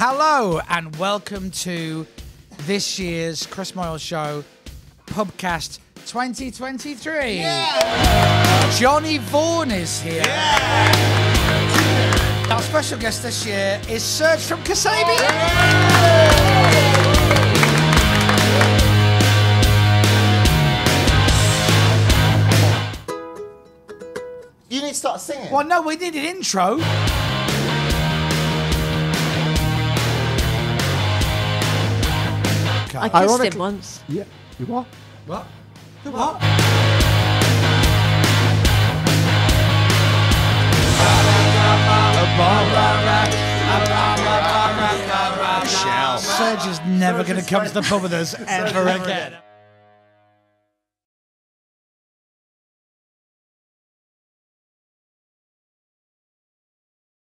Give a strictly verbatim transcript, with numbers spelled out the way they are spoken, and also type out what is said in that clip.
Hello and welcome to this year's Chris Moyle Show Pubcast twenty twenty-three. Yeah. Johnny Vaughan is here. Yeah. Our special guest this year is Serge from Kasabian. Oh, yeah. You need to start singing. Well, no, we need an intro. I kissed Ironically, him once. Yeah. You what? What? You what? Serge is never going to come to the pub with us ever again.